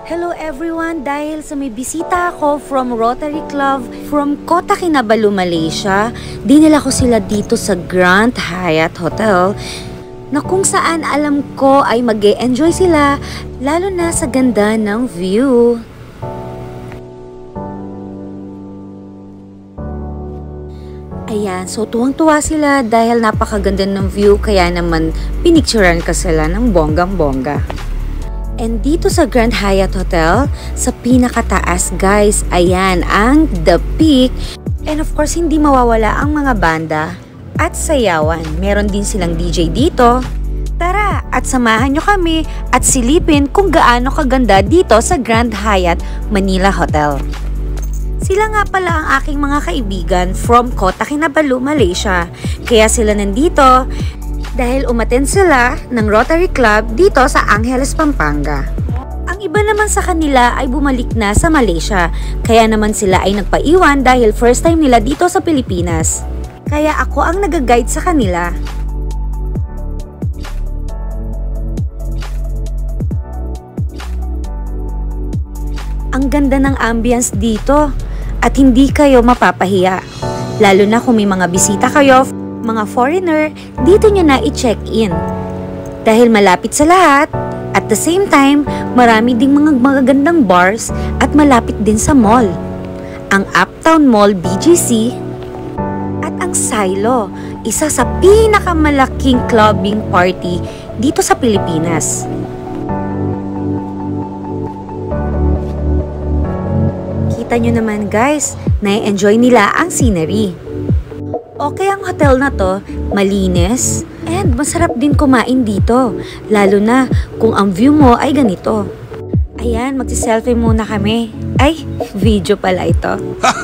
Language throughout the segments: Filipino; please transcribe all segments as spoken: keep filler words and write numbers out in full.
Hello everyone! Dahil sa may bisita ako from Rotary Club from Kota Kinabalu, Malaysia, dinala ko sila dito sa Grand Hyatt Hotel na kung saan alam ko ay mag-e-enjoy sila, lalo na sa ganda ng view. Ayan, so tuwang-tuwa sila dahil napakaganda ng view, kaya naman pinicturean ka sila ng bonggang-bongga. And dito sa Grand Hyatt Hotel, sa pinakataas guys, ayan ang The Peak. And of course, hindi mawawala ang mga banda at sayawan. Meron din silang D J dito. Tara at samahan nyo kami at silipin kung gaano kaganda dito sa Grand Hyatt Manila Hotel. Sila nga pala ang aking mga kaibigan from Kota Kinabalu, Malaysia. Kaya sila nandito dahil umattend sila ng Rotary Club dito sa Angeles, Pampanga. Ang iba naman sa kanila ay bumalik na sa Malaysia, kaya naman sila ay nagpaiwan dahil first time nila dito sa Pilipinas. Kaya ako ang nag-guide sa kanila. Ang ganda ng ambience dito at hindi kayo mapapahiya, lalo na kung may mga bisita kayo, mga foreigner, dito nyo na i-check-in. Dahil malapit sa lahat, at the same time, marami ding mga magagandang bars at malapit din sa mall. Ang Uptown Mall B G C at ang Silo, isa sa pinakamalaking clubbing party dito sa Pilipinas. Kita nyo naman guys, na-enjoy nila ang scenery. Okay ang hotel na to, malinis, and masarap din kumain dito, lalo na kung ang view mo ay ganito. Ayan, magsi-selfie muna kami. Ay, video pala ito.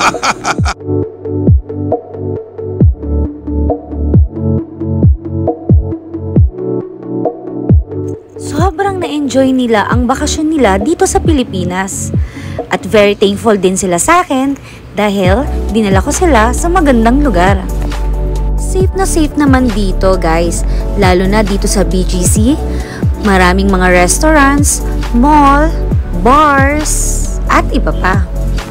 Sobrang na-enjoy nila ang bakasyon nila dito sa Pilipinas. At very thankful din sila sa akin dahil dinala ko sila sa magandang lugar. Safe na safe naman dito guys, lalo na dito sa B G C. Maraming mga restaurants, mall, bars, at iba pa.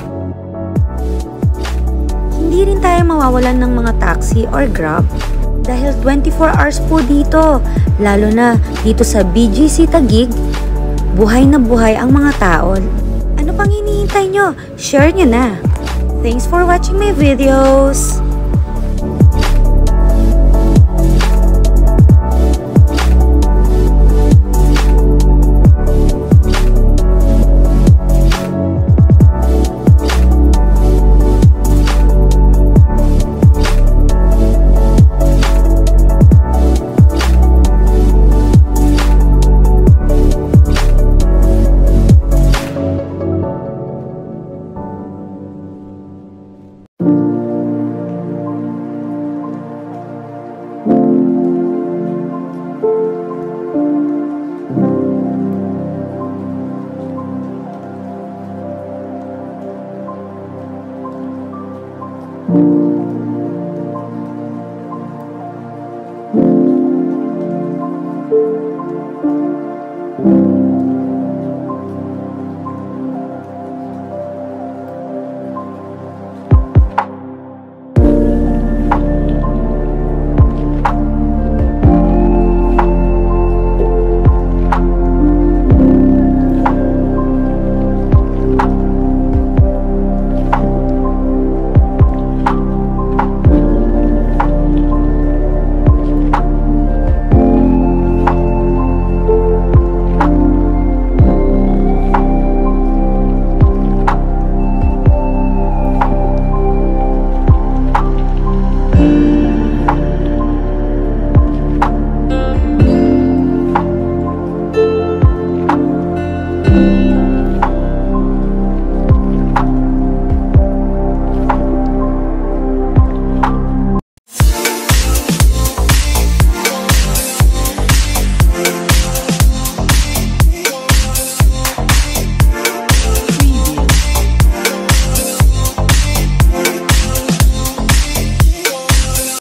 Hindi rin tayo mawawalan ng mga taxi or grab dahil twenty-four hours po dito, lalo na dito sa B G C Taguig. Buhay na buhay ang mga tao. Ano pang hinihintay nyo? Share nyo na! Thanks for watching my videos!